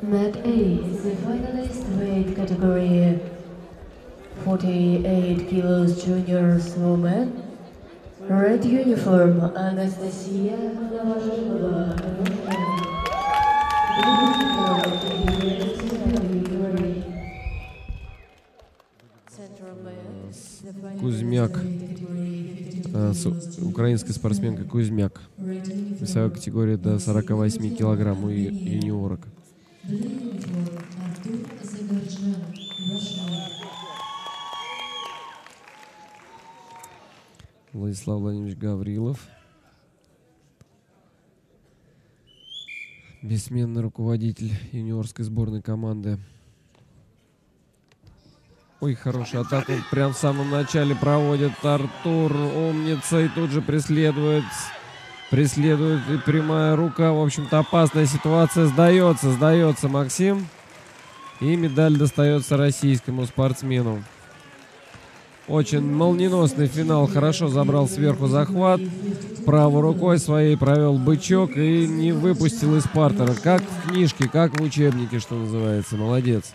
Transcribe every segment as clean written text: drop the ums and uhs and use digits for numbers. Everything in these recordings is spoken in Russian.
Mat A is the finalist weight category 48 kilos juniors woman. Red uniform Anastasia Novozhilova. Кузьмяк. Украинская спортсменка Кузьмяк. Весовая категория до 48 килограмм у юниорок. Владислав Владимирович Гаврилов. Бессменный руководитель юниорской сборной команды. Ой, хорошая атака. Прям в самом начале проводит Артур. Умница. И тут же преследует. Преследует и прямая рука. В общем-то, опасная ситуация. Сдается Максим. И медаль достается российскому спортсмену. Очень молниеносный финал. Хорошо забрал сверху захват. Правой рукой своей провел бычок и не выпустил из партера. Как в книжке, как в учебнике, что называется. Молодец.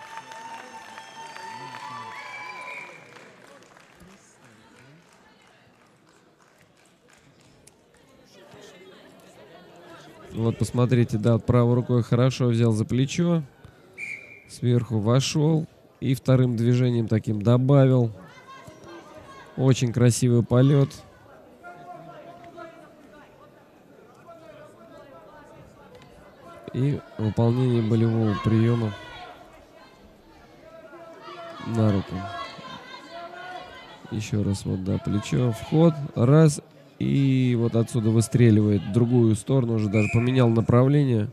Вот посмотрите, да, правой рукой хорошо взял за плечо. Сверху вошел. И вторым движением таким добавил. Очень красивый полет. И выполнение болевого приема на руку. Еще раз вот, да, плечо, вход, раз. И вот отсюда выстреливает в другую сторону. Уже даже поменял направление.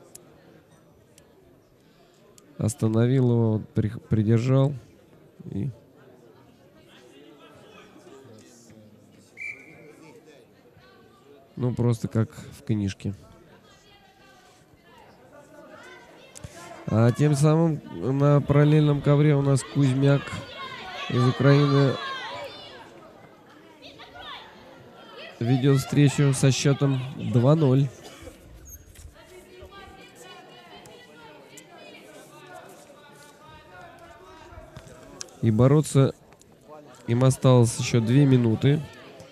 Остановил его, вот, придержал. И... ну, просто как в книжке. А тем самым на параллельном ковре у нас Кузьмяк из Украины ведет встречу со счетом 2-0. И бороться им осталось еще 2 минуты.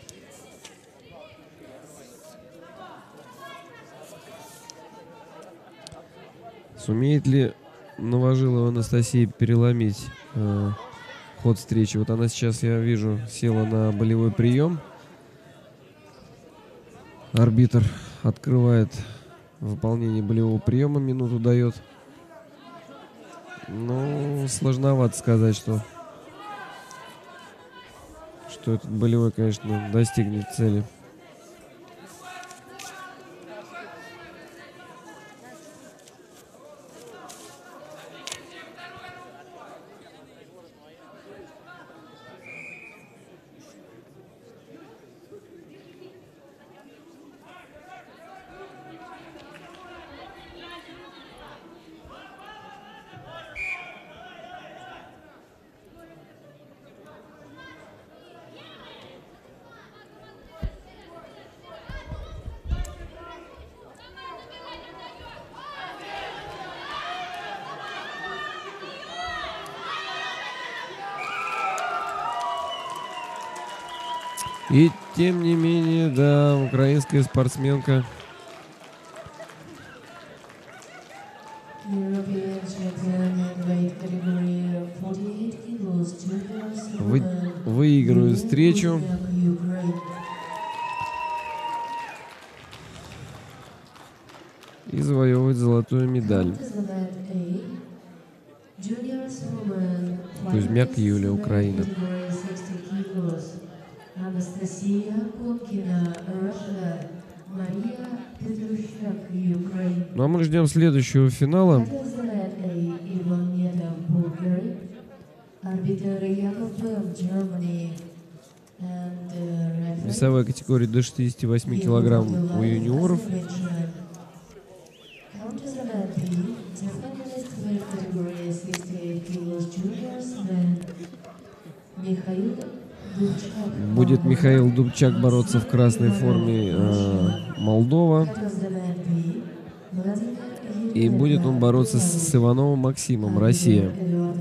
Сумеет ли Новожилова Анастасия переломить ход встречи? Вот она сейчас, я вижу, села на болевой прием. Арбитр открывает выполнение болевого приема, минуту дает. Ну, сложновато сказать, что этот болевой, конечно, достигнет цели. И тем не менее, да, украинская спортсменка выигрывает встречу. И завоевывает золотую медаль. Кузьмяк Юлия, Украина. Ну а мы ждем следующего финала. Весовая категория до 68 килограмм у юниоров. Будет Михаил Дубчак бороться в красной форме, Молдова. И будет он бороться с Ивановым Максимом, Россия.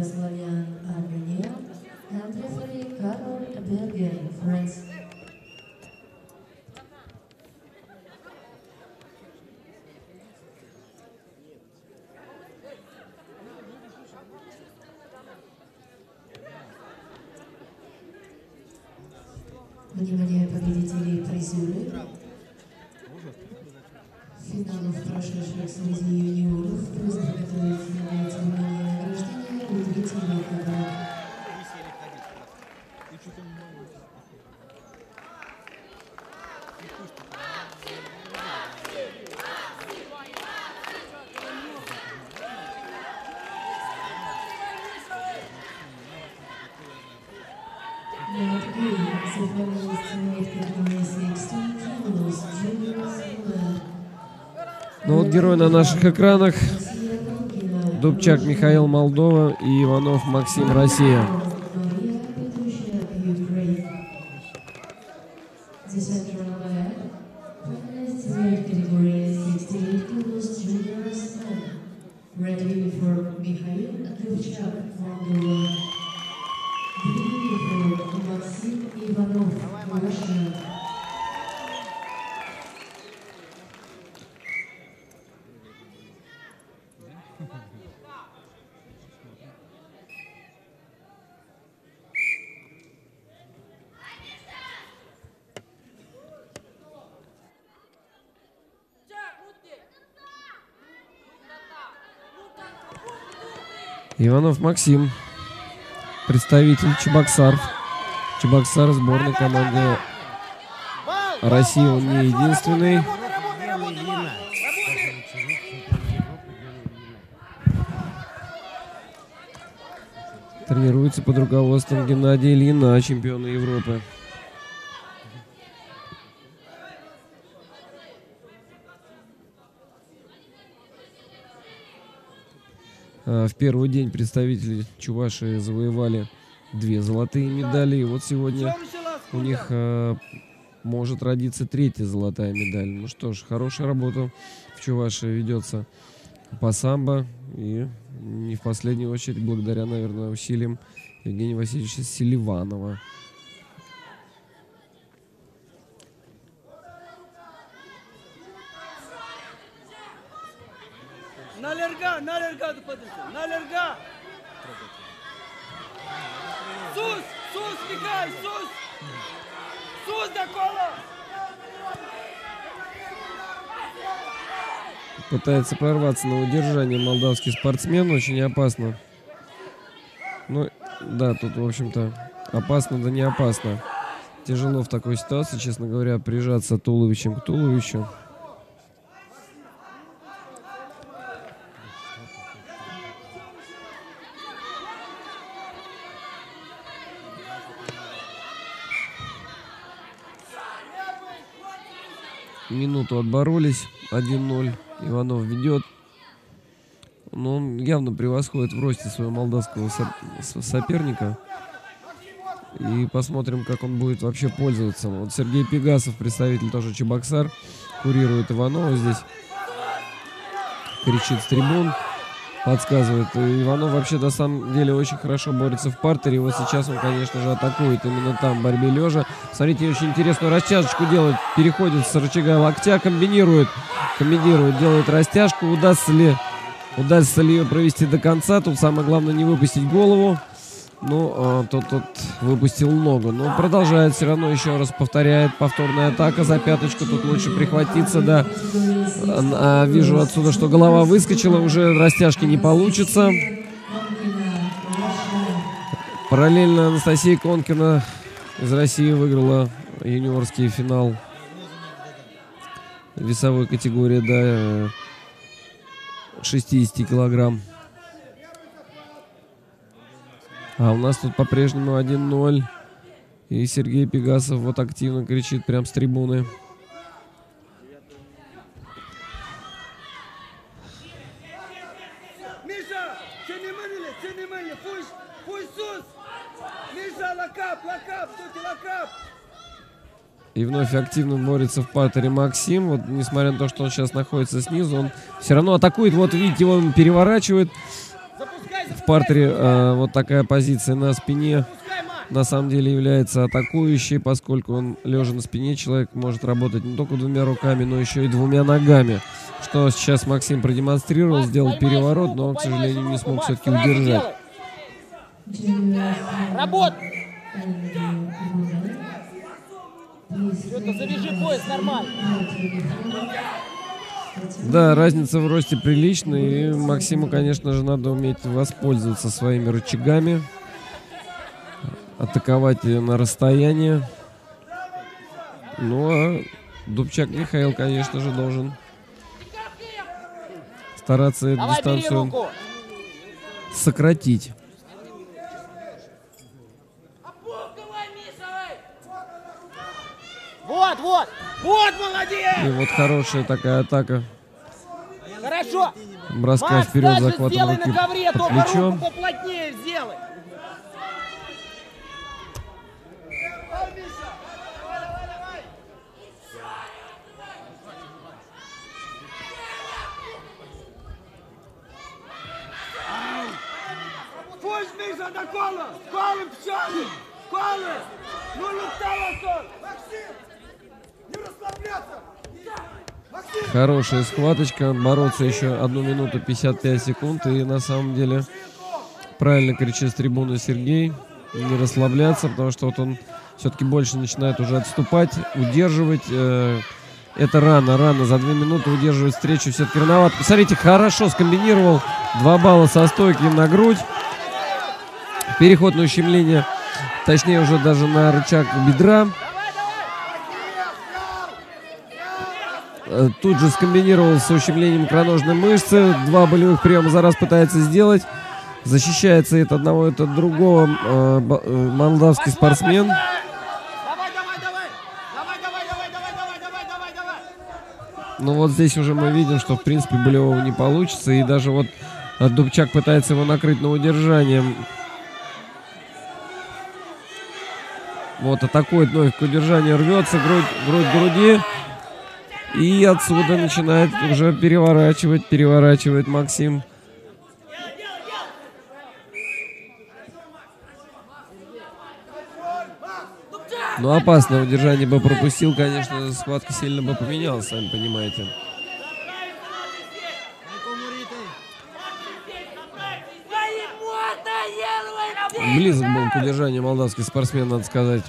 Внимание победителей призеры финалов прошедших среди юниоров. Призры готовят финальные церемонии награждения и третьего круга. Ну вот герой на наших экранах. Дубчак Михаил, Молдова, и Иванов Максим, Россия. Ready for Mikhail Dubchak, Moldova. Ready for Maxim Ivanov, Russia. Иванов Максим, представитель Чебоксар. Чебоксар, сборной команды России, он не единственный. Тренируется под руководством Геннадия Ильина, чемпиона Европы. В первый день представители Чувашии завоевали 2 золотые медали. И вот сегодня у них может родиться 3-я золотая медаль. Ну что ж, хорошая работа в Чувашии ведется по самбо. И не в последнюю очередь благодаря, наверное, усилиям Евгения Васильевича Селиванова. Налерга, налерга. Сус, Михай, сус до кола. Пытается прорваться на удержание молдавский спортсмен, очень опасно. Ну, да, тут, в общем-то, опасно, да не опасно. Тяжело в такой ситуации, честно говоря, прижаться туловищем к туловищу. Минуту отборолись, 1-0. Иванов ведет. Но он явно превосходит в росте своего молдавского соперника. И посмотрим, как он будет вообще пользоваться. Вот Сергей Пегасов, представитель тоже Чебоксар, курирует Иванова здесь. Кричит с трибун, подсказывает. И Иванов вообще на самом деле очень хорошо борется в партере. Вот сейчас он, конечно же, атакует именно там в борьбе лежа. Смотрите, очень интересную растяжечку делает. Переходит с рычага локтя, комбинирует, делает растяжку. Удастся ли ее провести до конца? Тут самое главное не выпустить голову. Ну, тот выпустил ногу. Но продолжает все равно, еще раз повторяет. Повторная атака за пяточку. Тут лучше прихватиться, да. Вижу отсюда, что голова выскочила. Уже растяжки не получится. Параллельно Анастасия Конкина из России выиграла юниорский финал весовой категории до 60 килограмм. А у нас тут по-прежнему 1-0. И Сергей Пегасов вот активно кричит прям с трибуны. Миша, цени, пусть сус. Миша, лакап, тут лакап. И вновь активно борется в партере Максим. Вот, несмотря на то, что он сейчас находится снизу, он все равно атакует. Вот видите, его он переворачивает. В партере вот такая позиция на спине на самом деле является атакующей, поскольку он, лежа на спине, человек может работать не только двумя руками, но еще и двумя ногами. Что сейчас Максим продемонстрировал, сделал переворот, но, к сожалению, не смог все-таки удержать. Работай! Что-то завяжи пояс нормально. Да, разница в росте приличная, и Максиму, конечно же, надо уметь воспользоваться своими рычагами, атаковать на расстояние. Ну, а Дубчак Михаил, конечно же, должен стараться эту дистанцию сократить. Вот, вот! Вот, молодец! И вот хорошая такая атака. Хорошо! Броска Макс, вперед, дальше захватом сделай руки на ковре, под только плечо. руку поплотнее сделай! Пусть, Миша, до кола! Колы, пчелы! Колы! Ну, летала соль! Максим! Не расслабляться! Максим! Хорошая схваточка. Бороться еще 1 минуту 55 секунд. И на самом деле правильно кричит с трибуны Сергей. Не расслабляться, потому что вот он все-таки больше начинает уже отступать, удерживать. Это рано. За 2 минуты удерживать встречу все-таки рановато. Посмотрите, хорошо скомбинировал. 2 балла со стойки на грудь. Переход на ущемление. Точнее, уже даже на рычаг бедра. Тут же скомбинировал с ущемлением икроножной мышцы. 2 болевых приема за раз пытается сделать. Защищается от одного, от другого молдавский спортсмен. Но вот здесь уже мы видим, что в принципе болевого не получится. И даже вот Дубчак пытается его накрыть на удержание. Вот атакует вновь к удержанию, рвется грудь к груди. И отсюда начинает уже переворачивает Максим. Но опасное удержание бы пропустил, конечно, схватка сильно бы поменялась, сами понимаете. Близок был к удержанию молдавский спортсмен, надо сказать.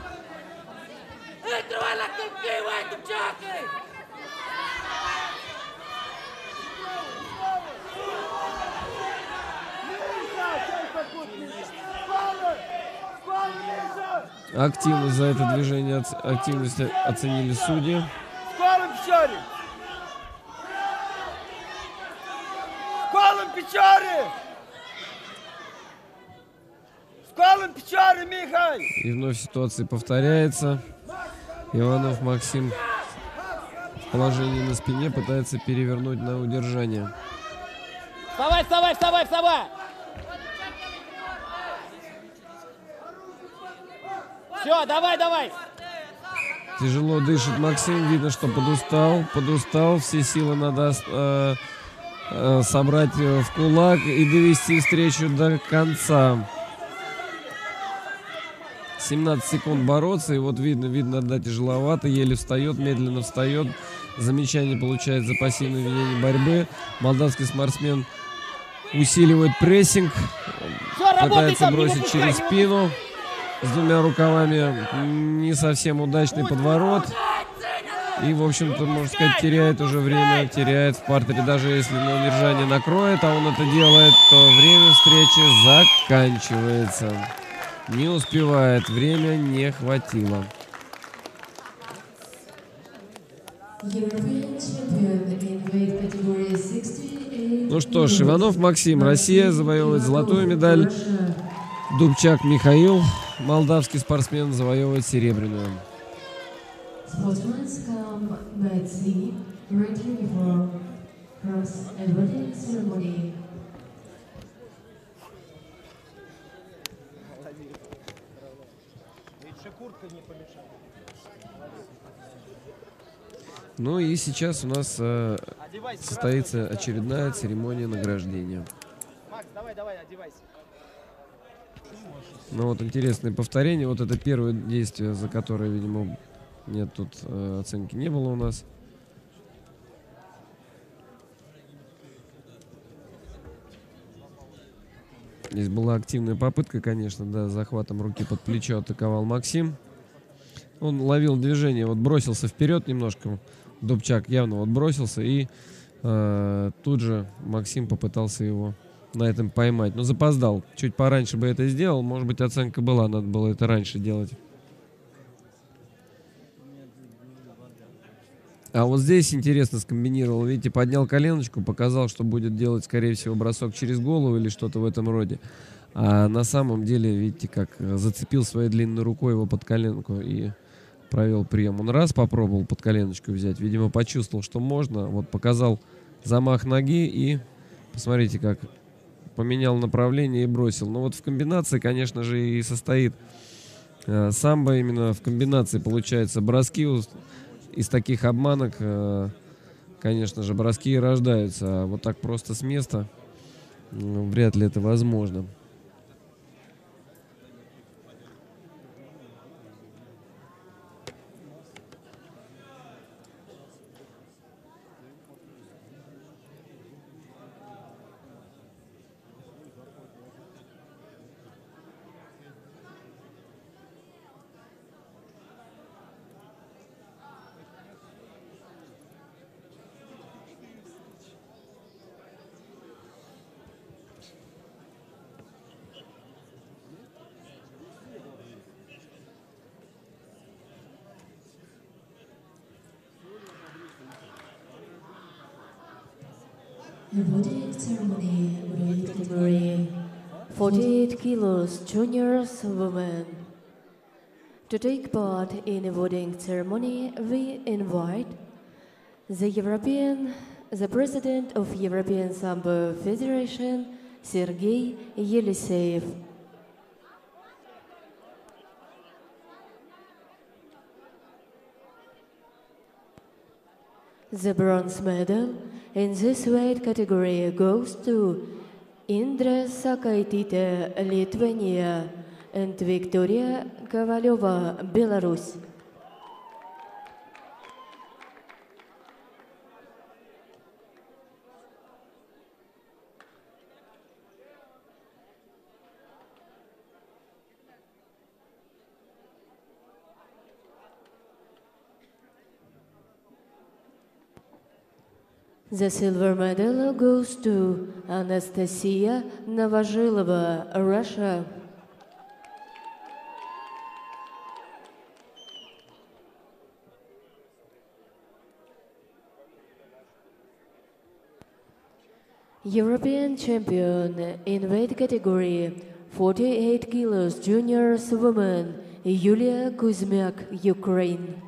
Активность за это движение, активность оценили судьи. Колы, пчелы! Колы, пчелы! Колы, пчелы, Михай! И вновь ситуация повторяется. Иванов Максим в положении на спине пытается перевернуть на удержание. Вставай, вставай, вставай, вставай! Все, давай, давай! Тяжело дышит Максим, видно, что подустал. Все силы надо собрать в кулак и довести встречу до конца. 17 секунд бороться, и вот видно, да, тяжеловато, еле встает, медленно встает. Замечание получает за пассивное ведение борьбы. Молдавский спортсмен усиливает прессинг, пытается бросить через спину. С 2 рукавами не совсем удачный подворот. И, в общем-то, можно сказать, теряет уже время, теряет в партере. Даже если на удержание накроет, а он это делает, то время встречи заканчивается. Не успевает, время не хватило. Ну что ж, Иванов Максим, Россия завоевывает золотую медаль. Дубчак Михаил, молдавский спортсмен, завоевывает серебряную. Ну и сейчас у нас состоится очередная церемония награждения. Макс, давай, одевайся. Ну вот интересное повторение. Вот это первое действие, за которое, видимо, нет тут оценки не было у нас. Здесь была активная попытка, конечно, да, захватом руки под плечо атаковал Максим. Он ловил движение, вот бросился вперед немножко. Дубчак явно вот бросился, и тут же Максим попытался его на этом поймать. Но запоздал. Чуть пораньше бы это сделал. Может быть, оценка была, надо было это раньше делать. А вот здесь интересно скомбинировал. Видите, поднял коленочку, показал, что будет делать, скорее всего, бросок через голову или что-то в этом роде. А на самом деле, видите, как зацепил своей длинной рукой его под коленку и провел прием. Он раз попробовал под коленочку взять. Видимо, почувствовал, что можно. Вот показал замах ноги и, посмотрите, как поменял направление и бросил. Но вот в комбинации, конечно же, и состоит самбо. Именно в комбинации получается броски. Из таких обманок, конечно же, броски и рождаются. А вот так просто с места вряд ли это возможно. Awarding ceremony weight category 48 kilos juniors women. To take part in awarding ceremony, we invite the President of European Sambo Federation, Sergei Yeliseyev. The bronze medal in this weight category goes to Indra Sakaitytė, Lithuania, and Victoria Kovalyova, Belarus. The silver medal goes to Anastasia Novozhilova, Russia. European champion in weight category 48 kilos juniors woman, Yulia Kuzmiak, Ukraine.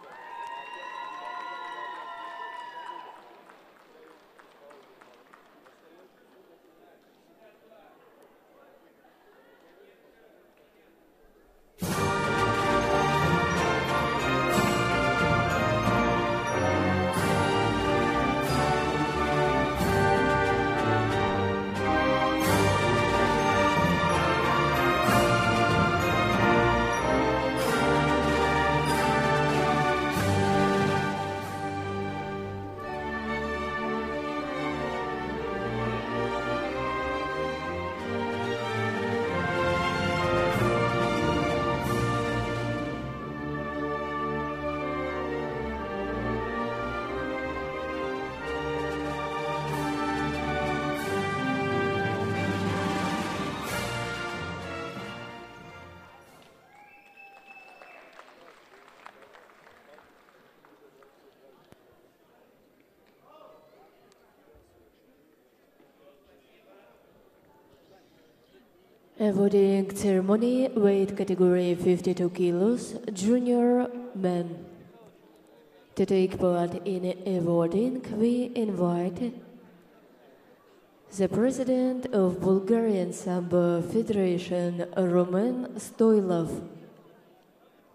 Awarding ceremony, weight category 52 kilos, junior men. To take part in awarding, we invite the President of Bulgarian Sambo Federation, Roman Stoylov.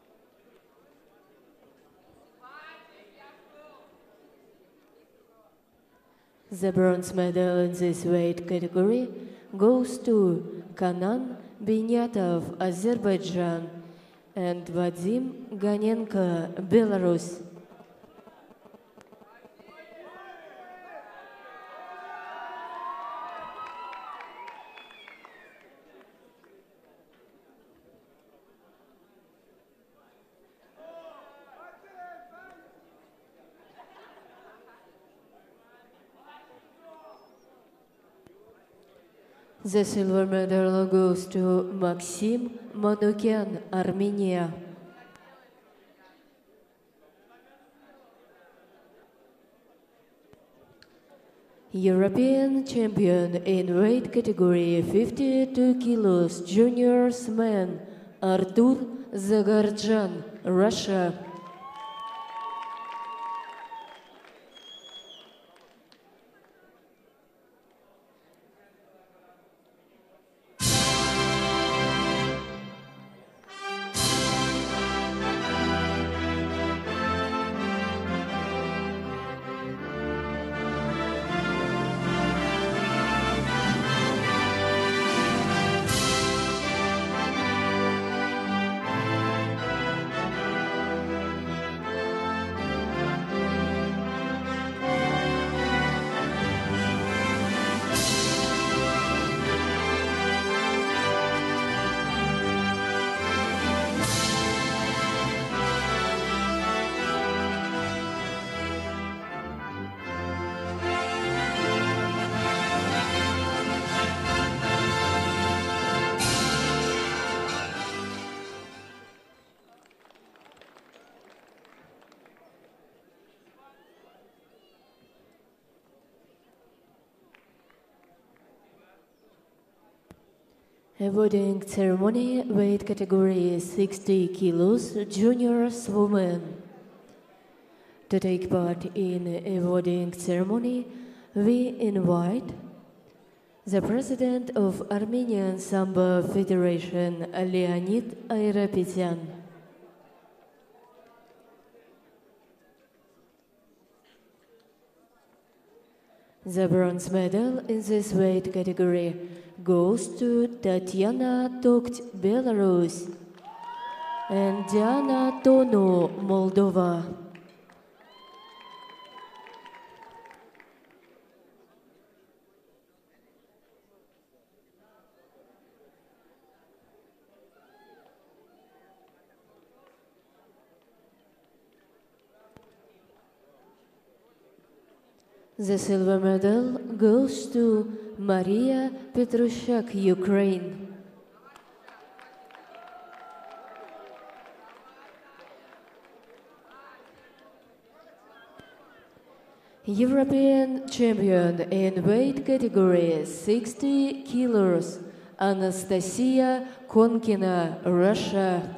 The bronze medal in this weight category goes to Kanan Binyatov, Azerbaijan, and Vadim Ganenko, Belarus. The silver medal goes to Maxim Manukyan, Armenia. European champion in weight category 52 kilos juniors man, Artur Zagarjan, Russia. Awarding ceremony, weight category 60 kilos, juniors women. To take part in awarding ceremony, we invite the President of Armenian Sambo Federation, Leonid Ayrapetsian. The bronze medal in this weight category goes to Tatiana Tokt, Belarus, and Diana Tono, Moldova. The silver medal goes to Maria Petrushak, Ukraine. European champion in weight category 60 kilos, Anastasia Konkina, Russia.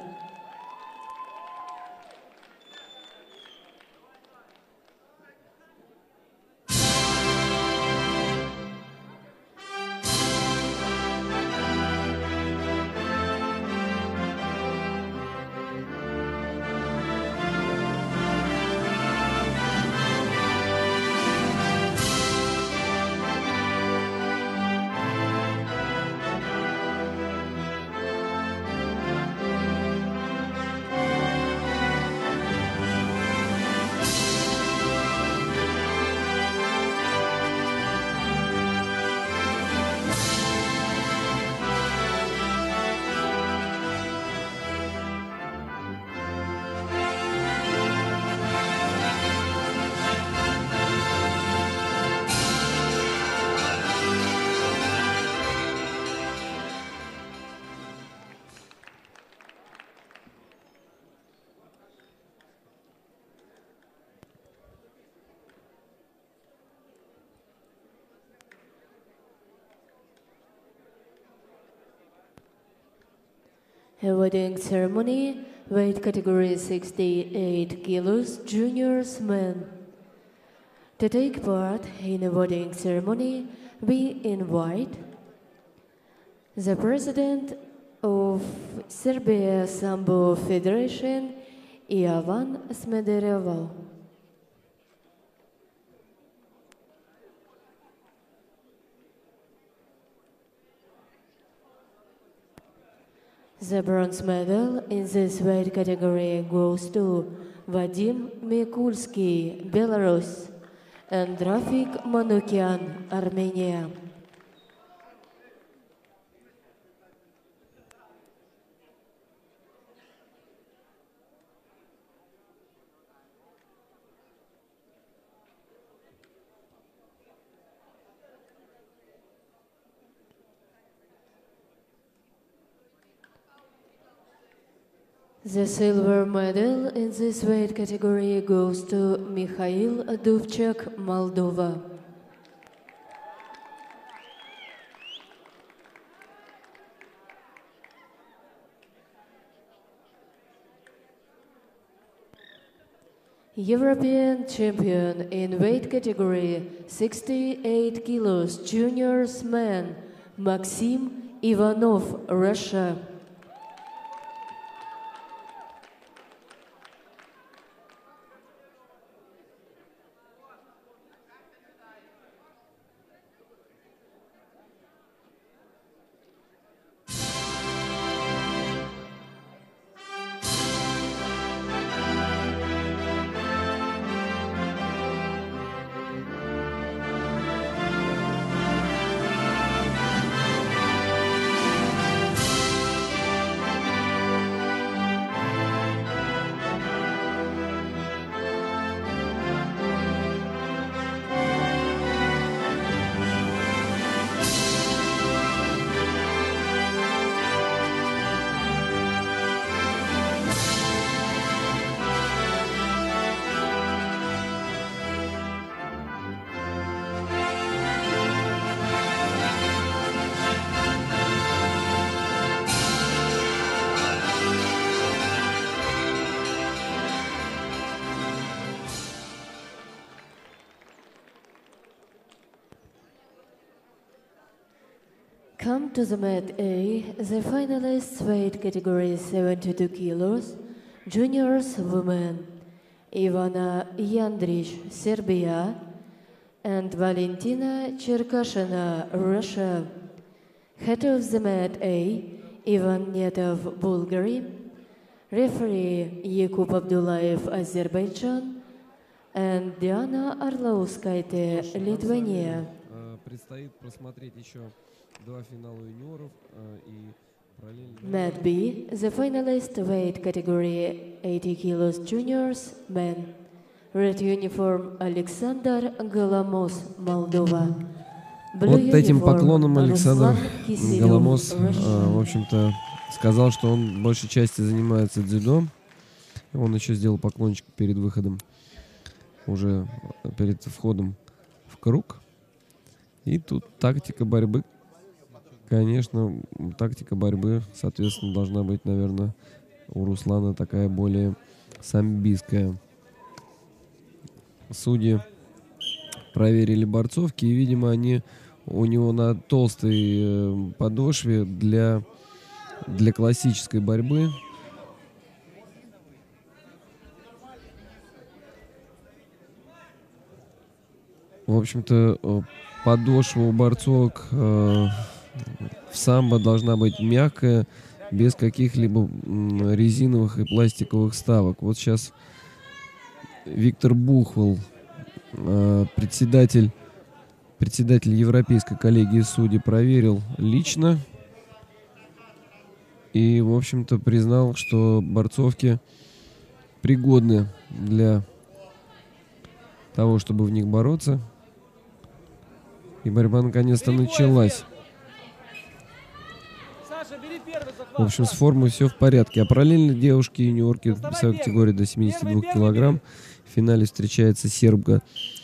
Awarding ceremony, weight category 68 kilos, juniors men. To take part in awarding ceremony, we invite the President of Serbia Sambo Federation, Ivan Smederevo. The bronze medal in this weight category goes to Vadim Mikulsky, Belarus, and Rafik Manukyan, Armenia. The silver medal in this weight category goes to Mikhail Duvchak, Moldova. European champion in weight category 68 kilos juniors man, Maxim Ivanov, Russia. Come to the mat A, the finalists weight category 72 kilos, juniors women, Ivana Yandrich, Serbia, and Valentina Cherkashina, Russia. Head of the mat A, Ivan Netov, Bulgaria, referee Yakub Abdullayev, Azerbaijan, and Diana Arlauskaite, Lithuania. Предстоит просмотреть еще два финала юниоров и параллельно... Mat B, the finalist weight category 80 kilos juniors men. Red uniform Alexander Голомос, Moldova. Вот этим поклоном Александр Голомос, в общем-то, сказал, что он большей части занимается дзюдо. Он еще сделал поклончик перед выходом, уже перед входом в круг. И тут тактика борьбы, конечно, соответственно, должна быть, наверное, у Руслана такая более самбийская. Судьи проверили борцовки, и, видимо, они у него на толстой подошве для классической борьбы. В общем-то, подошва у борцовок в самбо должна быть мягкая, без каких-либо резиновых и пластиковых вставок. Вот сейчас Виктор Бухвал, председатель Европейской коллегии судей, проверил лично и, в общем-то, признал, что борцовки пригодны для того, чтобы в них бороться. И борьба наконец-то началась. В общем, с формой все в порядке. А параллельно девушки-юниорки весовой категории до 72 килограмм. В финале встречается сербка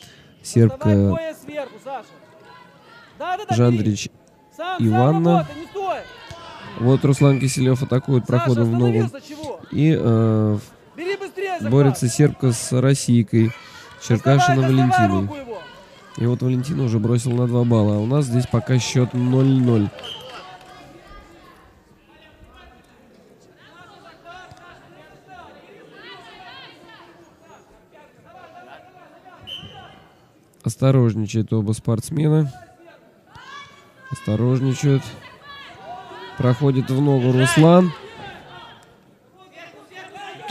Жандрич Иванна. Вот Руслан Киселев атакует проходом в ногу. И борется сербка с российкой Черкашина Валентиной. И вот Валентина уже бросил на 2 балла. А у нас здесь пока счет 0-0. Осторожничают оба спортсмена. Осторожничают. Проходит в ногу Руслан.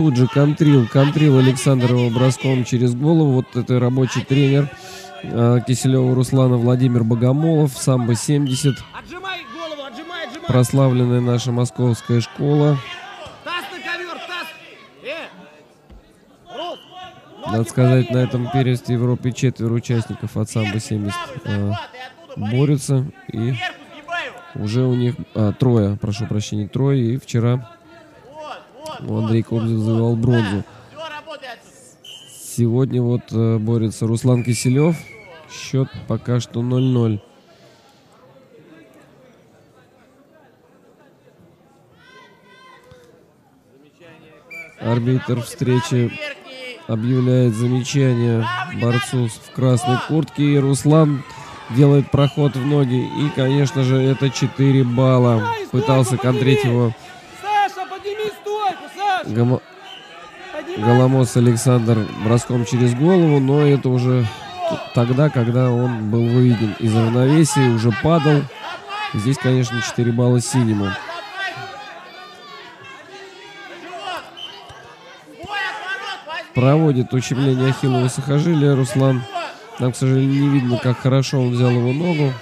тут же контрил Александр его броском через голову. Вот это рабочий тренер Киселева Руслана Владимир Богомолов, самбо 70. Отжимай голову, отжимай. Прославленная наша московская школа. Таз на ковер, таз. Рус, Надо сказать, на этом первенстве Европы 4 участников от самбо 70 борются. И уже у них трое, прошу прощения, трое. И вчера Андрей Кобзев завоевал бронзу. Сегодня вот борется Руслан Киселев. Счет пока что 0-0. Арбитр встречи объявляет замечание борцу в красной куртке. И Руслан делает проход в ноги. И, конечно же, это 4 балла. Пытался контрить его Саша, подними стойку, Саша. Голомос Александр броском через голову. Но это уже тогда, когда он был выведен из равновесия, уже падал. Здесь, конечно, 4 балла синему. Проводит ущемление ахиллова сухожилия Руслан. Нам, к сожалению, не видно, как хорошо он взял его ногу.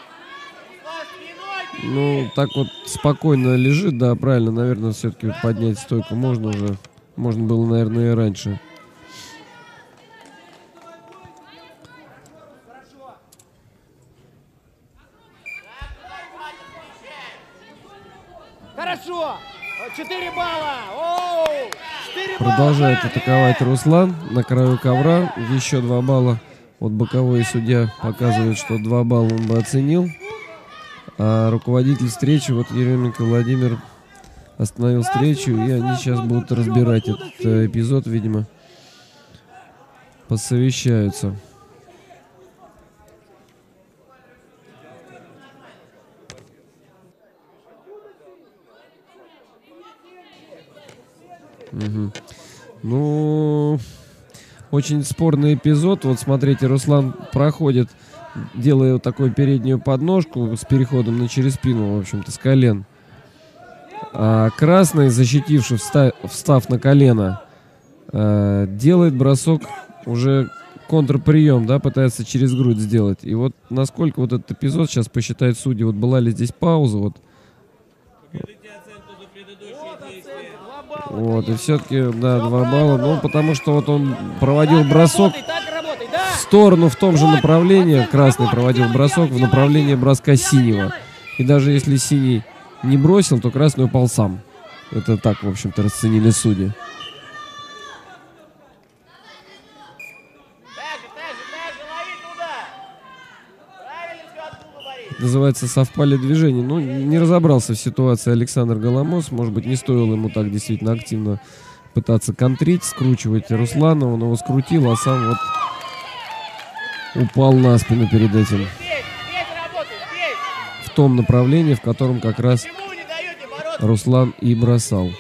Ну, так вот спокойно лежит. Да, правильно, наверное, все-таки поднять стойку можно уже. Можно было, наверное, и раньше. Хорошо. 4 балла. Оу! 4 балла. Продолжает атаковать Руслан на краю ковра. Еще 2 балла. Вот боковой судья показывает, что 2 балла он бы оценил. А руководитель встречи, вот Еременко Владимир, остановил встречу. И они сейчас будут разбирать этот эпизод, видимо. Посовещаются. Угу. Ну, очень спорный эпизод. Вот смотрите, Руслан проходит, делая вот такую переднюю подножку с переходом на через спину, в общем-то, с колен. А красный, защитивший, встав на колено, делает бросок, уже контрприем, да, пытается через грудь сделать. И вот насколько вот этот эпизод сейчас посчитает судьи. Вот была ли здесь пауза, вот. Вот, и все-таки, да, 2 балла. Ну, потому что вот он проводил бросок в сторону, в том же направлении. Красный проводил бросок в направлении броска синего. И даже если синий не бросил, то красный упал сам. Это так, в общем-то, расценили судьи. Называется, совпали движения. Ну, не разобрался в ситуации Александр Голомос. Может быть, не стоило ему так действительно активно пытаться контрить, скручивать Руслана. Он его скрутил, а сам вот упал на спину перед этим. В том направлении, в котором как раз Руслан и бросал.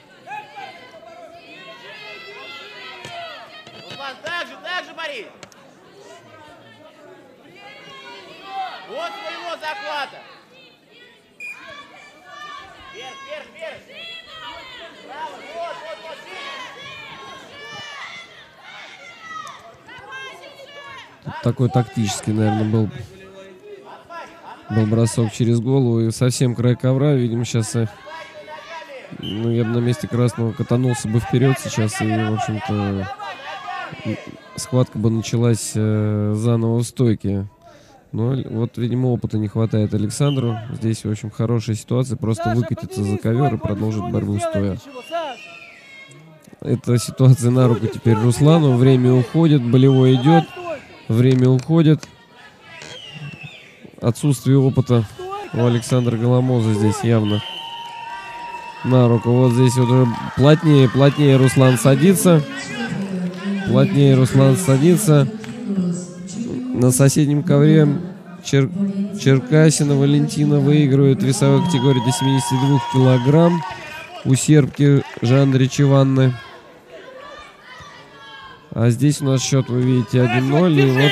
Так же, Борис. Вот своего захвата. Вверх. Браво, вот. Такой тактический, наверное, был бросок через голову. И совсем край ковра. Видимо, сейчас, ну, я бы на месте красного катанулся бы вперед сейчас. И, в общем-то, схватка бы началась заново в стойке. Но вот, видимо, опыта не хватает Александру. Здесь, в общем, хорошая ситуация. Просто выкатиться за ковер и продолжить борьбу стоя. Эта ситуация на руку теперь Руслану. Время уходит, болевой идет. Время уходит. Отсутствие опыта у Александра Голомоза здесь явно на руку. Вот здесь вот уже плотнее Руслан садится. На соседнем ковре Черкасина Валентина выигрывает в весовой категории до 72 килограмм у сербки Жандрич Иванны. А здесь у нас счет, вы видите, 1-0. И вот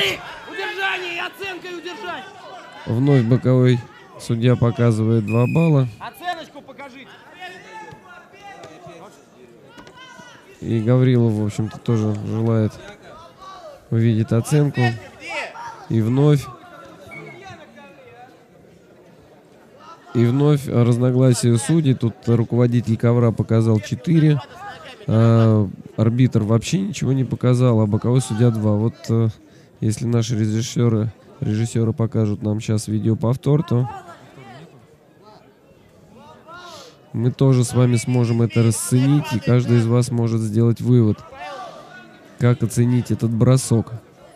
вновь боковой судья показывает 2 балла. Оценочку покажите. И Гаврилов, в общем-то, тоже желает увидеть оценку. И вновь разногласия судей. Тут руководитель ковра показал 4. Арбитр вообще ничего не показал, а боковой судья 2. Вот если наши режиссеры покажут нам сейчас видеоповтор, то мы тоже с вами сможем это расценить, и каждый из вас может сделать вывод, как оценить этот бросок.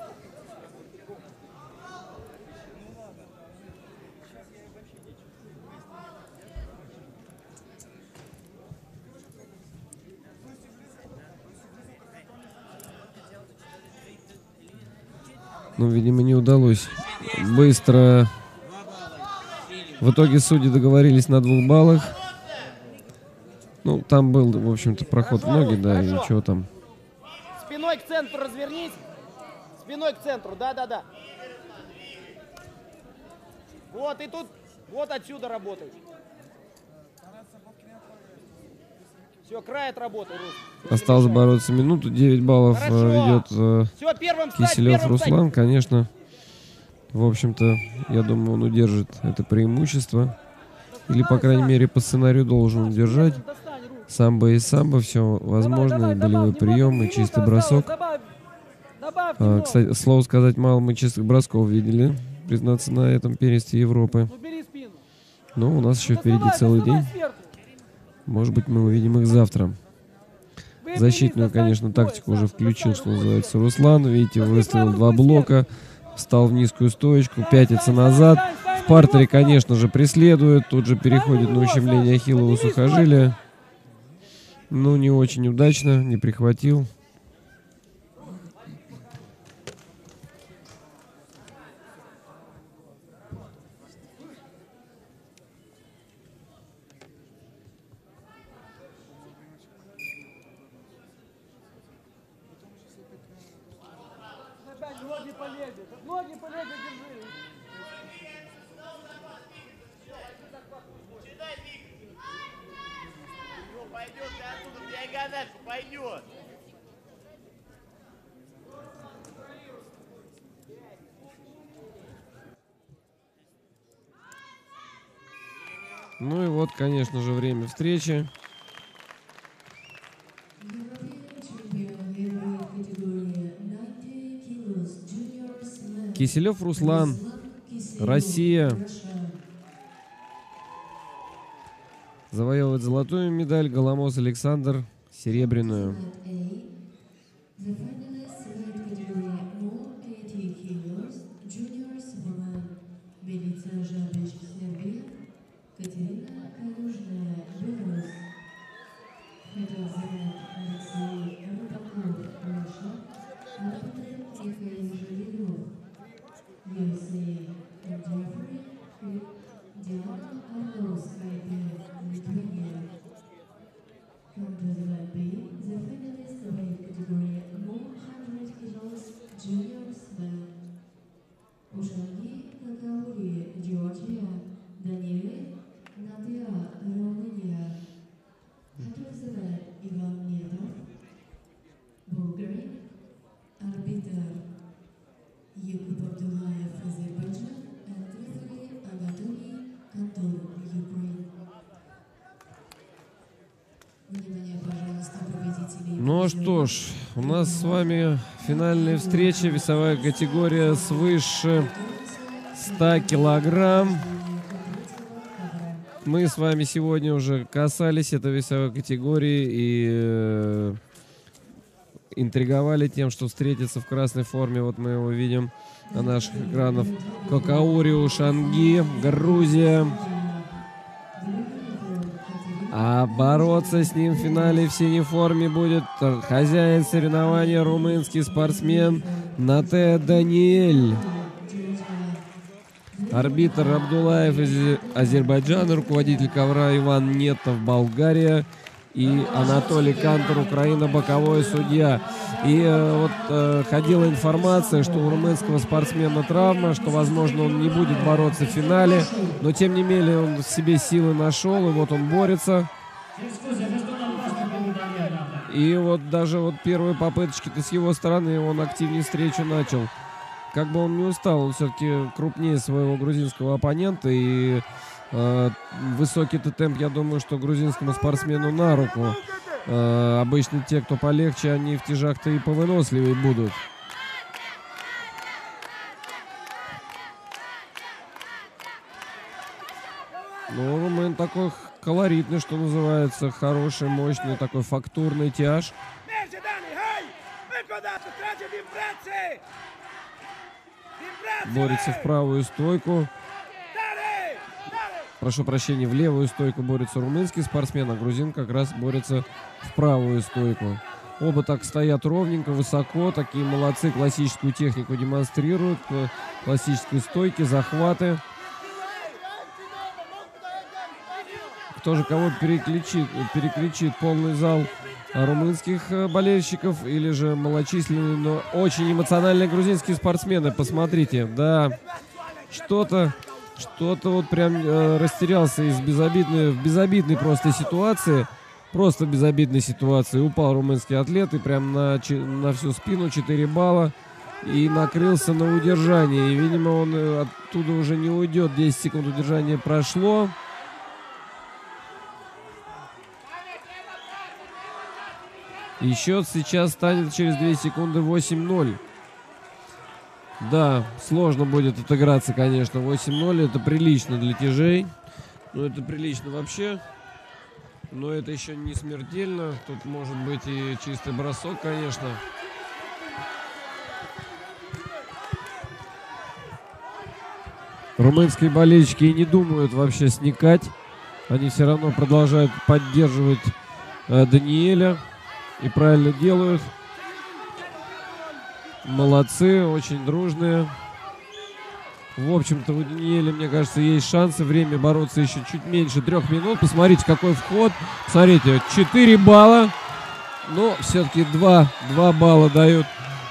Ну, видимо, не удалось быстро. В итоге судьи договорились на 2 баллах. Ну, там был, в общем-то, проход в ноги, да, и чего там. Спиной к центру развернись. Спиной к центру, да-да-да. Вот, и тут, вот отсюда работай. Все, край отработай, Рус. Осталось бороться минуту. 9 баллов ведет Все, первым встать, Киселев первым Руслан. встать. Конечно, в общем-то, я думаю, он удержит это преимущество. Или, по крайней мере, по сценарию должен удержать. Самбо и самбо, все возможно, и болевой прием, и чистый бросок. Кстати, слово сказать мало, мы чистых бросков видели, признаться, на этом первенстве Европы. Но у нас еще впереди целый день. Может быть, мы увидим их завтра. Защитную, конечно, тактику уже включил, что называется, Руслан. Видите, выставил 2 блока, встал в низкую стоечку, пятится назад. В партере, конечно же, преследует. Тут же переходит на ущемление ахиллова сухожилия. Ну, не очень удачно, не прихватил. Ноги полезет, держи. Пойдет, ты оттуда в диагональку пойдет. Ну и вот, конечно же, время встречи. Киселев Руслан, Россия, завоевывает золотую медаль. Голомоз Александр серебряную. Ну что ж, у нас с вами финальная встреча, весовая категория свыше 100 килограмм. Мы с вами сегодня уже касались этой весовой категории и интриговали тем, что встретится в красной форме. Вот мы его видим на наших экранах. Кокауриу Шанги, Грузия. А бороться с ним в финале в синей форме будет хозяин соревнования, румынский спортсмен Нате Даниэль. Арбитр Абдулаев из Азербайджана, руководитель ковра Иван Нетов, Болгария, и Анатолий Кантор, Украина, боковой судья. И ходила информация, что у румынского спортсмена травма, что, возможно, он не будет бороться в финале, но, тем не менее, он в себе силы нашел, и вот он борется. И вот даже вот первые попыточки-то с его стороны он активнее встречу начал. Как бы он не устал, он все-таки крупнее своего грузинского оппонента. И высокий темп, я думаю, что грузинскому спортсмену на руку. Обычно те, кто полегче, они в тяжах-то и повыносливее будут. Ну, румын такой колоритный, что называется, хороший, мощный, такой фактурный тяж. Борется в правую стойку. Прошу прощения, в левую стойку борется румынский спортсмен, а грузин как раз борется в правую стойку. Оба так стоят ровненько, высоко, такие молодцы, классическую технику демонстрируют, классические стойки, захваты. Кто же кого переключит полный зал румынских болельщиков или же малочисленные, но очень эмоциональные грузинские спортсмены. Посмотрите, да, что-то вот прям растерялся в безобидной просто ситуации. Просто в безобидной ситуации упал румынский атлет и прям на всю спину 4 балла и накрылся на удержание. И, видимо, он оттуда уже не уйдет. 10 секунд удержания прошло. И счет сейчас станет через 2 секунды 8-0. Да, сложно будет отыграться, конечно. 8-0 это прилично для тяжей. Ну, это прилично вообще. Но это еще не смертельно. Тут может быть и чистый бросок, конечно. Румынские болельщики и не думают вообще сникать. Они все равно продолжают поддерживать Даниэля. И правильно делают. Молодцы, очень дружные. В общем-то, у Даниэля, мне кажется, есть шансы. Время бороться еще чуть меньше 3 минут. Посмотрите, какой вход. Смотрите, 4 балла. Но все-таки 2 балла дают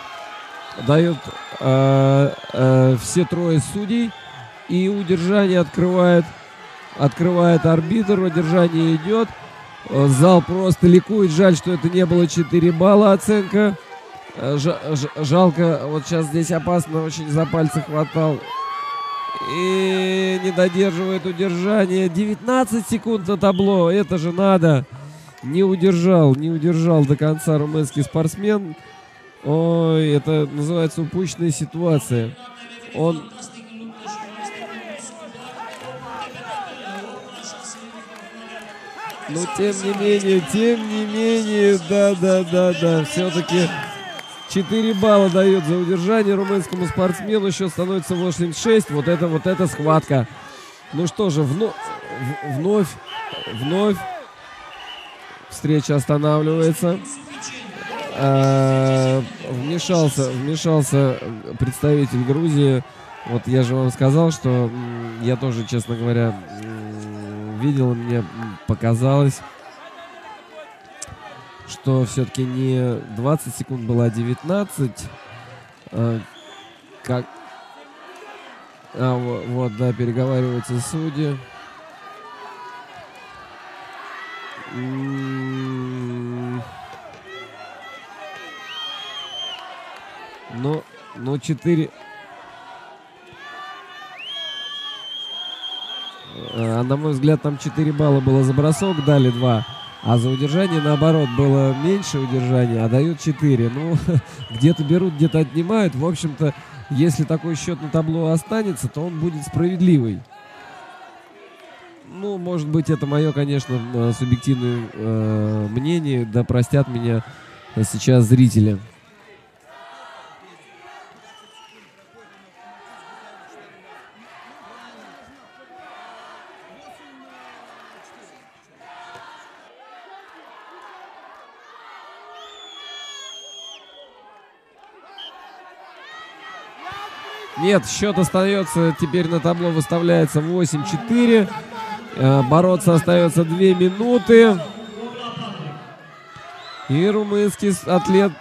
все трое судей. И удержание открывает арбитр. Удержание идет. Зал просто ликует. Жаль, что это не было 4 балла оценка. Жалко. Вот сейчас здесь опасно. Очень за пальцы хватал. И не додерживает удержание. 19 секунд на табло. Это же надо. Не удержал до конца румынский спортсмен. Ой, это называется упущенная ситуация. Но тем не менее, да, все-таки 4 балла дает за удержание румынскому спортсмену. Счет становится 86. Вот это схватка. Ну что же, вновь встреча останавливается. Вмешался представитель Грузии. Вот я же вам сказал, что я тоже, честно говоря, видел, мне показалось, что все-таки не 20 секунд было, а 19. Вот, да, переговариваются судьи. Ну, 4... на мой взгляд, там 4 балла было за бросок, дали 2. А за удержание, наоборот, было меньше удержания, а дают 4. Ну, где-то берут, где-то отнимают. В общем-то, если такой счет на табло останется, то он будет справедливый. Ну, может быть, это мое, конечно, субъективное мнение. Да простят меня сейчас зрители. Нет, счет остается, теперь на табло выставляется 8-4. Бороться остается 2 минуты. И румынский атлет...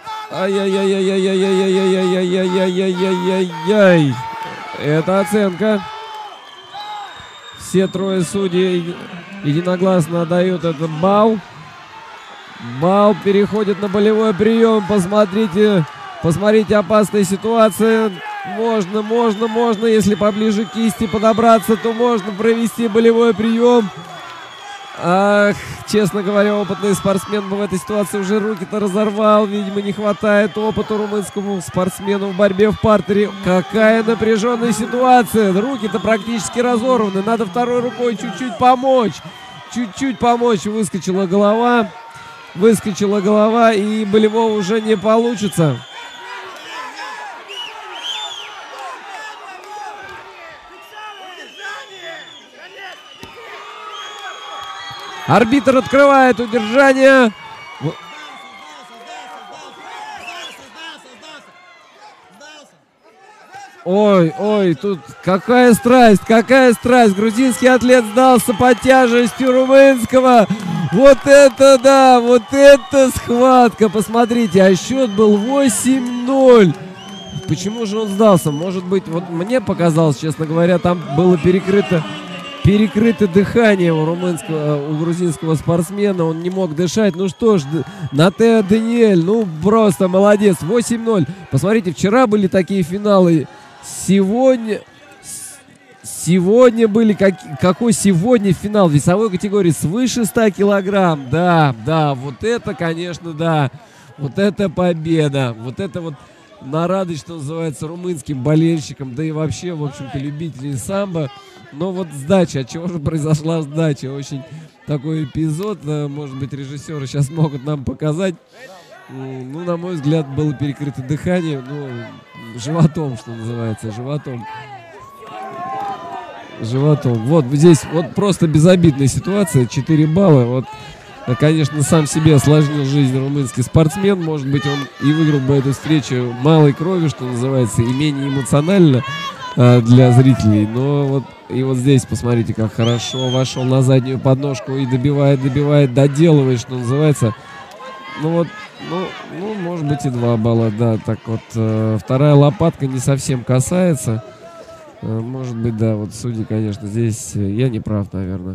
Ай-яй-яй-яй-яй-яй-яй-яй-яй-яй-яй-яй-яй. Это оценка. Все трое судей единогласно отдают этот балл. Бал переходит на болевой прием. Посмотрите, посмотрите, опасная ситуация. Можно, если поближе к кисти подобраться, то можно провести болевой прием. Ах, честно говоря, опытный спортсмен бы в этой ситуации уже руки-то разорвал. Видимо, не хватает опыта румынскому спортсмену в борьбе в партере. Какая напряженная ситуация. Руки-то практически разорваны. Надо второй рукой чуть-чуть помочь. Чуть-чуть помочь. Выскочила голова, и болевого уже не получится. Арбитр открывает удержание. Ой, тут какая страсть. Грузинский атлет сдался под тяжестью румынского. Вот это да, вот это схватка. Посмотрите, а счет был 8-0. Почему же он сдался? Может быть, вот мне показалось, честно говоря, там было перекрыто дыхание у грузинского спортсмена. Он не мог дышать. Ну что ж, Натео Даниэль, ну просто молодец. 8-0. Посмотрите, вчера были такие финалы. Сегодня были... Какой сегодня финал в весовой категории свыше 100 килограмм? Да, вот это, конечно, да. Вот это победа. Вот это вот на радость, что называется, румынским болельщикам, да и вообще, в общем-то, любителей самбо. Но вот сдача, от чего же произошла сдача? Очень такой эпизод, может быть, режиссеры сейчас могут нам показать. Ну, на мой взгляд, было перекрыто дыхание, ну, животом, что называется, животом. Вот здесь вот просто безобидная ситуация, 4 балла. Вот, конечно, сам себе осложнил жизнь румынский спортсмен. Может быть, он и выиграл бы эту встречу малой крови, что называется, и менее эмоционально для зрителей. Но вот и вот здесь, посмотрите, как хорошо вошел на заднюю подножку и добивает, доделывает, что называется. Ну вот, ну, может быть, и 2 балла, да. Так вот, вторая лопатка не совсем касается. Может быть, да, вот судьи, конечно, здесь я не прав, наверное.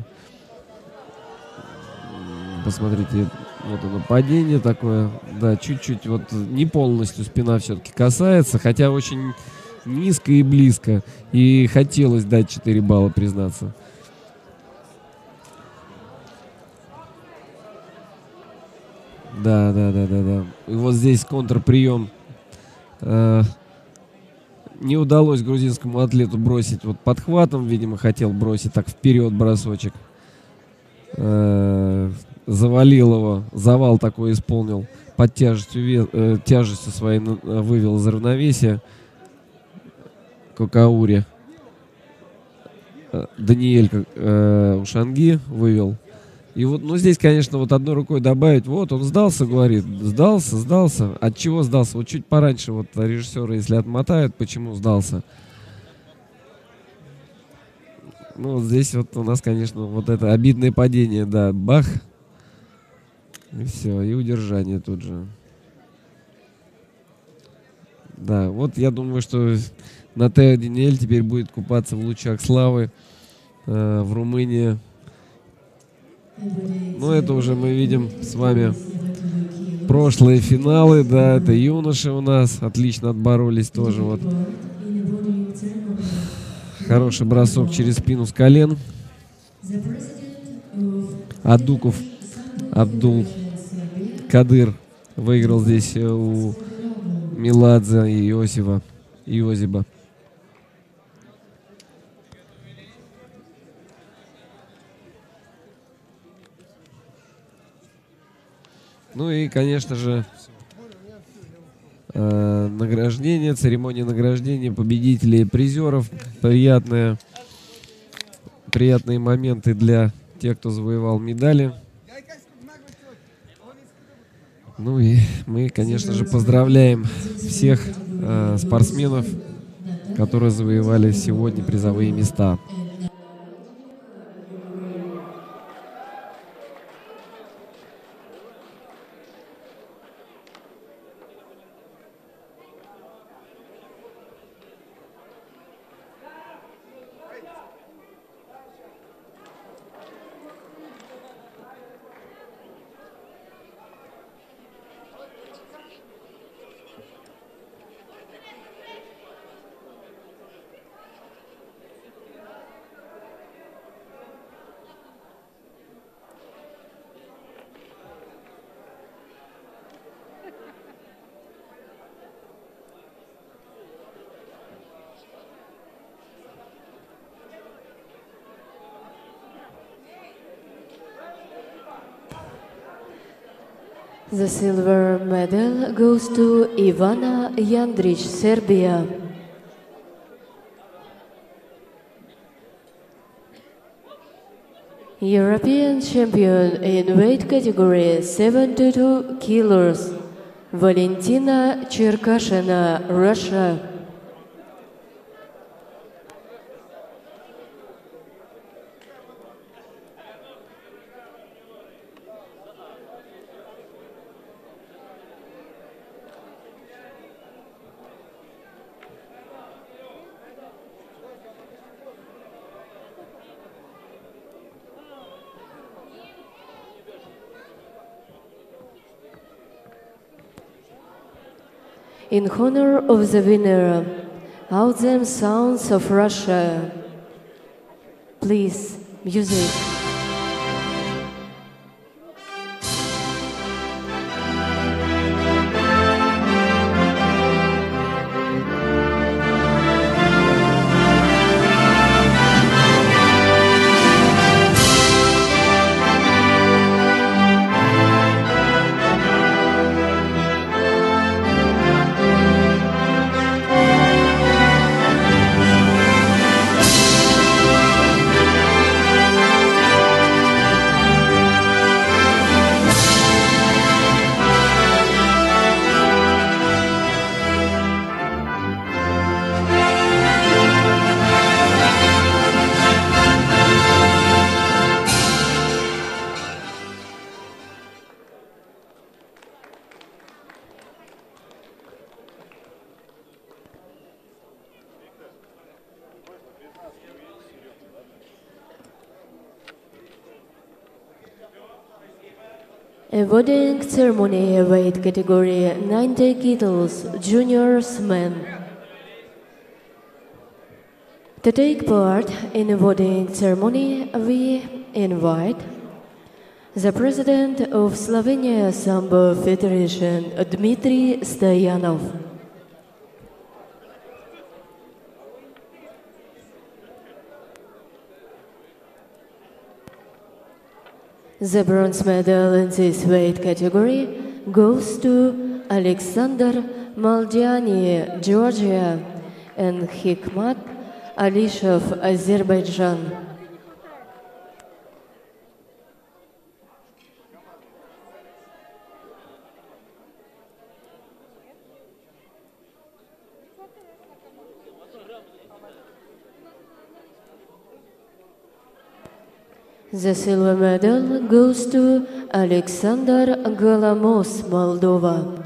Посмотрите, вот оно, падение такое. Да, чуть-чуть, вот не полностью спина все-таки касается, хотя очень низко и близко. И хотелось дать 4 балла, признаться. Да. И вот здесь контрприем. Не удалось грузинскому атлету бросить вот подхватом. Видимо, хотел бросить так вперед бросочек. Завалил его. Завал такой исполнил. Под тяжестью своей вывел из равновесия Кокаури. Даниэль Ушанги вывел. И вот, ну, здесь, конечно, вот одной рукой добавить. Вот, он сдался, говорит. Сдался. От чего сдался? Вот чуть пораньше вот режиссеры, если отмотают, почему сдался. Ну, вот здесь вот у нас, конечно, вот это обидное падение, да. Бах. И все, и удержание тут же. Да, вот я думаю, что Натео Даниэль теперь будет купаться в лучах славы в Румынии. Ну, это уже мы видим с вами прошлые финалы, да, это юноши у нас отлично отборолись тоже, вот. Хороший бросок через спину с колен. Адуков Абдул Кадыр выиграл здесь у Меладзе и Иозиба. Ну и, конечно же, награждение, церемония награждения победителей и призеров. Приятные моменты для тех, кто завоевал медали. Ну и мы, конечно же, поздравляем всех спортсменов, которые завоевали сегодня призовые места. The silver medal goes to Ivana Jandrić, Serbia. European champion in weight category 72 kilos, Valentina Cherkashina, Russia. In honor of the winner, Autumn Sounds of Russia. Please, music. A voting ceremony weight category 90 kilos juniors men. To take part in a voting ceremony, we invite the president of Slovenia Sambo Federation, Dmitry Stoyanov. The bronze medal in this weight category goes to Alexander Maldiani, Georgia, and Hikmat Alishov, Azerbaijan. The silver medal goes to Alexander Galamos, Moldova.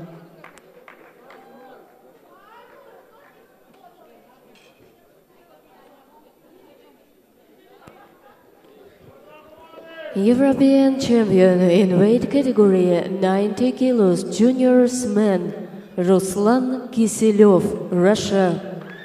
European champion in weight category 90 kilos juniors men, Ruslan Kiselyov, Russia.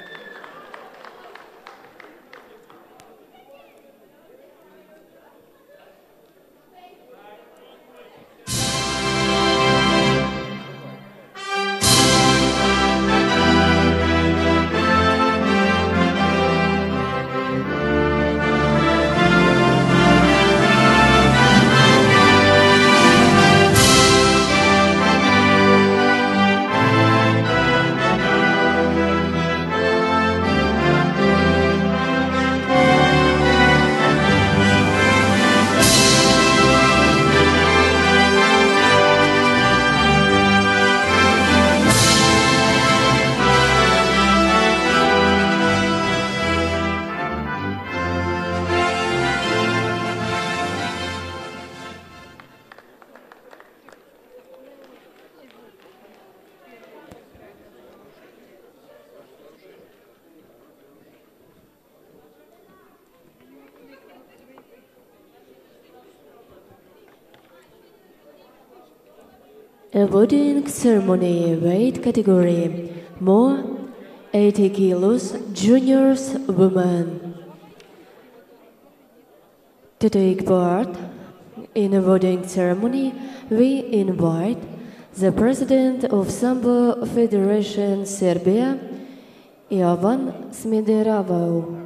A voting ceremony weight category more 80 kilos juniors women. To take part in a voting ceremony, we invite the president of Sambo Federation Serbia, Jovan Smederavau.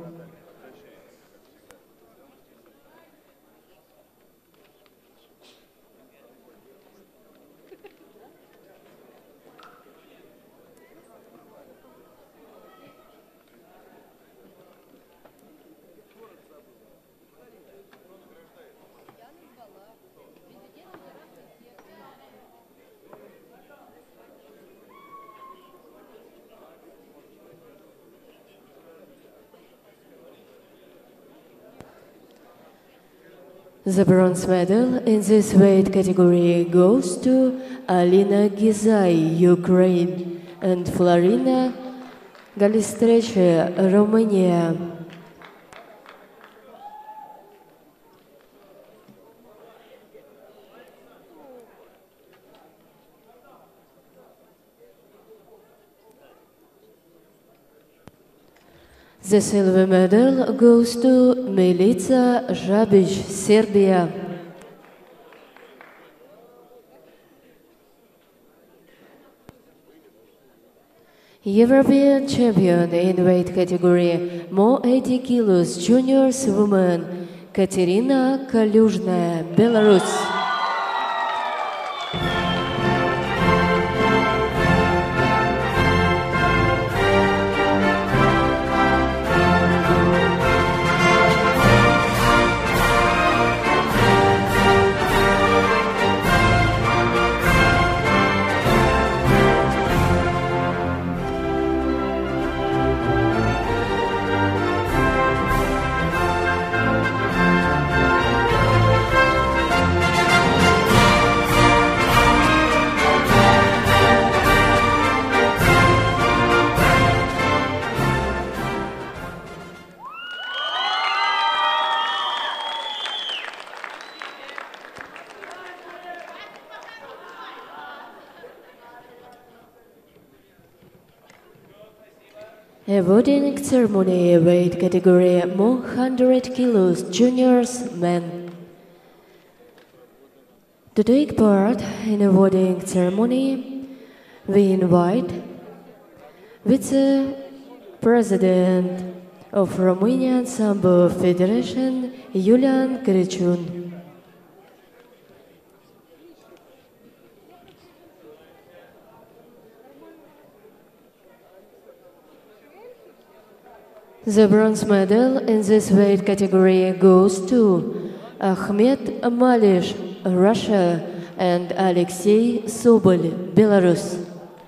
The bronze medal in this weight category goes to Alina Gizai, Ukraine, and Florina Galistreche, Romania. The silver medal goes to Milica Žabić, Serbia. European champion in weight category more 80 kilos juniors woman Katerina Kalyuzhnaya, Belarus. Awarding ceremony weight category more 100 kilos juniors men. To take part in awarding ceremony, we invite Vice President of Romanian Sambo Federation Iulian Crăciun. The bronze medal in this weight category goes to Ahmed Malish, Russia, and Alexei Sobol, Belarus.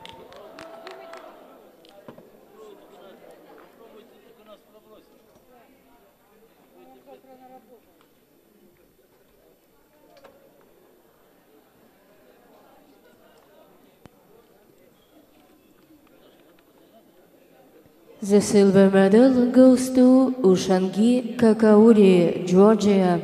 The silver medal goes to Ushangi Kakauri, Georgia.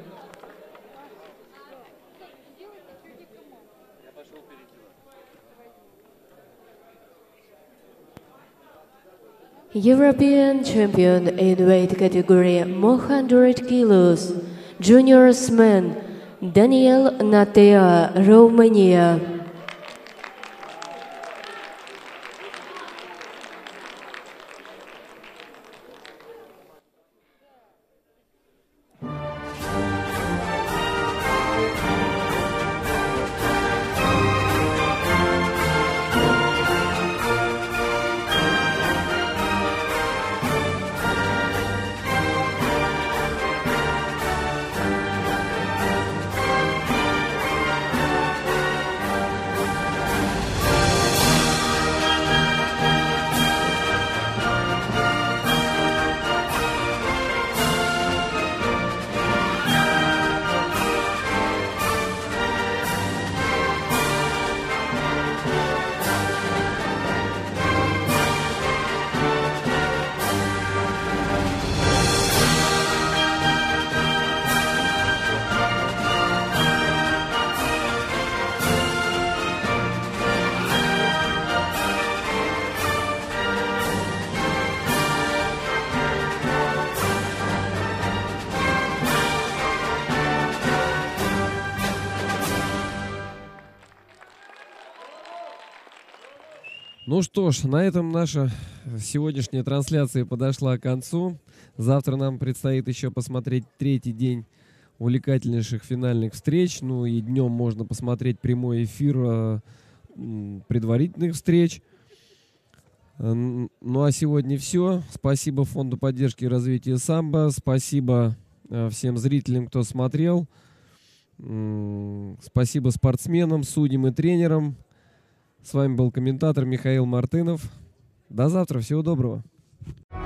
European champion in weight category more 100 kilos, juniors men, Daniel Natea, Romania. Ну что ж, на этом наша сегодняшняя трансляция подошла к концу. Завтра нам предстоит еще посмотреть третий день увлекательнейших финальных встреч. Ну и днем можно посмотреть прямой эфир предварительных встреч. Ну а сегодня все. Спасибо Фонду поддержки и развития самбо. Спасибо всем зрителям, кто смотрел. Спасибо спортсменам, судьям и тренерам. С вами был комментатор Михаил Мартынов. До завтра. Всего доброго.